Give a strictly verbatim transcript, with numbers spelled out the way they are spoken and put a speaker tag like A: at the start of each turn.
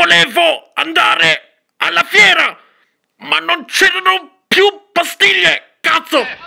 A: Volevo andare alla fiera, ma non c'erano più pastiglie, cazzo!